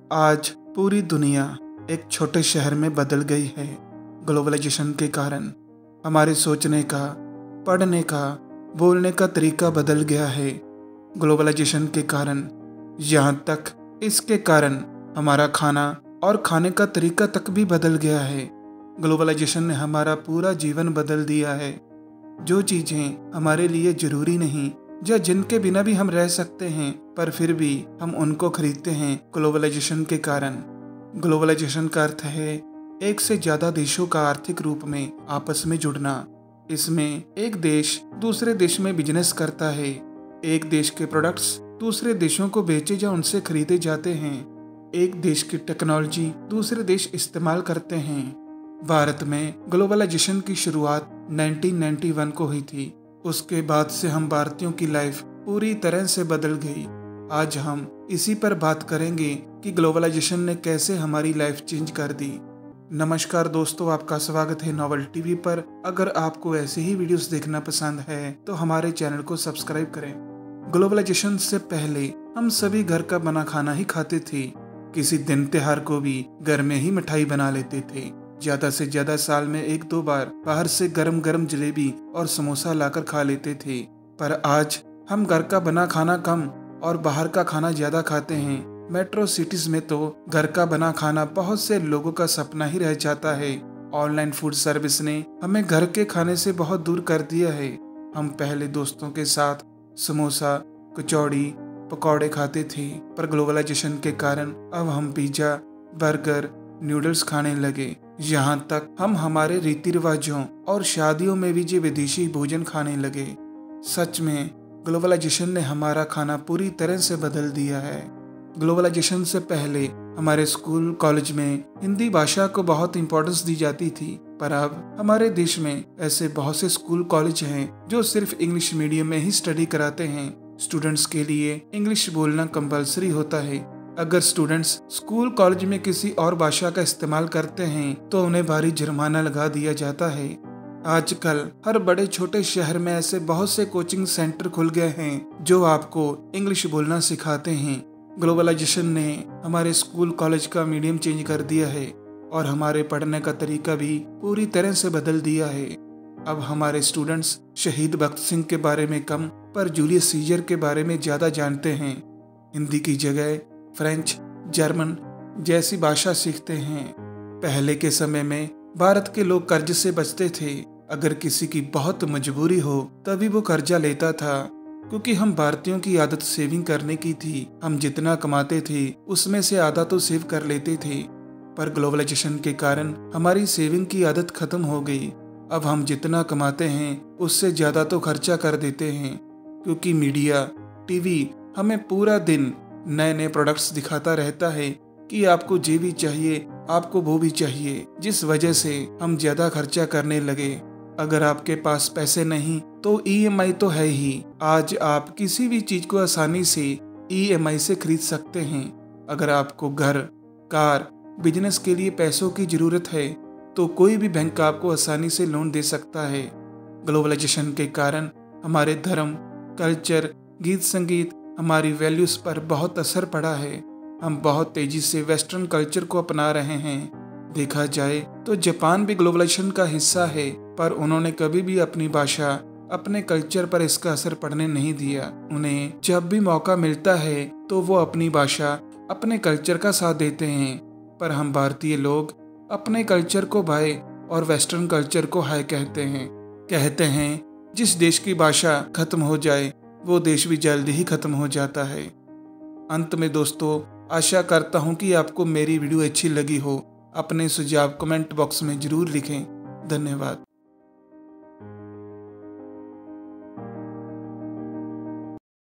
आज पूरी दुनिया एक छोटे शहर में बदल गई है। ग्लोबलाइजेशन के कारण हमारे सोचने का, पढ़ने का, बोलने का तरीका बदल गया है। ग्लोबलाइजेशन के कारण यहाँ तक इसके कारण हमारा खाना और खाने का तरीका तक भी बदल गया है। ग्लोबलाइजेशन ने हमारा पूरा जीवन बदल दिया है। जो चीज़ें हमारे लिए ज़रूरी नहीं या जिनके बिना भी हम रह सकते हैं, पर फिर भी हम उनको खरीदते हैं ग्लोबलाइजेशन के कारण। ग्लोबलाइजेशन का अर्थ है एक से ज़्यादा देशों का आर्थिक रूप में आपस में जुड़ना। इसमें एक देश दूसरे देश में बिजनेस करता है। एक देश के प्रोडक्ट्स दूसरे देशों को बेचे या उनसे खरीदे जाते हैं। एक देश की टेक्नोलॉजी दूसरे देश इस्तेमाल करते हैं। भारत में ग्लोबलाइजेशन की शुरुआत 1991 को हुई थी। उसके बाद से हम भारतीयों की लाइफ पूरी तरह से बदल गई। आज हम इसी पर बात करेंगे कि ग्लोबलाइजेशन ने कैसे हमारी लाइफ चेंज कर दी। नमस्कार दोस्तों, आपका स्वागत है नॉवल टीवी पर। अगर आपको ऐसे ही वीडियोस देखना पसंद है तो हमारे चैनल को सब्सक्राइब करें। ग्लोबलाइजेशन से पहले हम सभी घर का बना खाना ही खाते थे। किसी दिन त्योहार को भी घर में ही मिठाई बना लेते थे। ज्यादा से ज्यादा साल में 1-2 बार बाहर से गरम गरम जलेबी और समोसा लाकर खा लेते थे। पर आज हम घर का बना खाना कम और बाहर का खाना ज्यादा खाते हैं। मेट्रो सिटीज में तो घर का बना खाना बहुत से लोगों का सपना ही रह जाता है। ऑनलाइन फूड सर्विस ने हमें घर के खाने से बहुत दूर कर दिया है। हम पहले दोस्तों के साथ समोसा, कचौड़ी, पकौड़े खाते थे, पर ग्लोबलाइजेशन के कारण अब हम पिज्जा, बर्गर, नूडल्स खाने लगे। यहाँ तक हम हमारे रीति रिवाजों और शादियों में भी जो विदेशी भोजन खाने लगे। सच में ग्लोबलाइजेशन ने हमारा खाना पूरी तरह से बदल दिया है। ग्लोबलाइजेशन से पहले हमारे स्कूल कॉलेज में हिंदी भाषा को बहुत इंपॉर्टेंस दी जाती थी, पर अब हमारे देश में ऐसे बहुत से स्कूल कॉलेज हैं जो सिर्फ इंग्लिश मीडियम में ही स्टडी कराते हैं। स्टूडेंट्स के लिए इंग्लिश बोलना कंपलसरी होता है। अगर स्टूडेंट्स स्कूल कॉलेज में किसी और भाषा का इस्तेमाल करते हैं तो उन्हें भारी जुर्माना लगा दिया जाता है। आजकल हर बड़े छोटे शहर में ऐसे बहुत से कोचिंग सेंटर खुल गए हैं जो आपको इंग्लिश बोलना सिखाते हैं। ग्लोबलाइजेशन ने हमारे स्कूल कॉलेज का मीडियम चेंज कर दिया है और हमारे पढ़ने का तरीका भी पूरी तरह से बदल दिया है। अब हमारे स्टूडेंट्स शहीद भगत सिंह के बारे में कम पर जूलियस सीजर के बारे में ज्यादा जानते हैं। हिंदी की जगह फ्रेंच, जर्मन जैसी भाषा सीखते हैं। पहले के समय में भारत के लोग कर्ज से बचते थे। अगर किसी की बहुत मजबूरी हो तभी वो कर्जा लेता था, क्योंकि हम भारतीयों की आदत सेविंग करने की थी। हम जितना कमाते थे उसमें से आधा तो सेव कर लेते थे। पर ग्लोबलाइजेशन के कारण हमारी सेविंग की आदत खत्म हो गई। अब हम जितना कमाते हैं उससे ज्यादा तो खर्चा कर देते हैं, क्योंकि मीडिया, टीवी हमें पूरा दिन नए नए प्रोडक्ट्स दिखाता रहता है कि आपको ये भी चाहिए, आपको वो भी चाहिए, जिस वजह से हम ज्यादा खर्चा करने लगे। अगर आपके पास पैसे नहीं तो EMI तो है ही। आज आप किसी भी चीज को आसानी से EMI से खरीद सकते हैं। अगर आपको घर, कार, बिजनेस के लिए पैसों की जरूरत है तो कोई भी बैंक आपको आसानी से लोन दे सकता है। ग्लोबलाइजेशन के कारण हमारे धर्म, कल्चर, गीत संगीत, हमारी वैल्यूज पर बहुत असर पड़ा है। हम बहुत तेजी से वेस्टर्न कल्चर को अपना रहे हैं। देखा जाए तो जापान भी ग्लोबलाइजेशन का हिस्सा है, पर उन्होंने कभी भी अपनी भाषा, अपने कल्चर पर इसका असर पड़ने नहीं दिया। उन्हें जब भी मौका मिलता है तो वो अपनी भाषा, अपने कल्चर का साथ देते हैं। पर हम भारतीय लोग अपने कल्चर को बाय और वेस्टर्न कल्चर को हाय कहते हैं जिस देश की भाषा खत्म हो जाए वो देश भी जल्दी ही खत्म हो जाता है। अंत में दोस्तों, आशा करता हूँ कि आपको मेरी वीडियो अच्छी लगी हो। अपने सुझाव कमेंट बॉक्स में जरूर लिखें। धन्यवाद।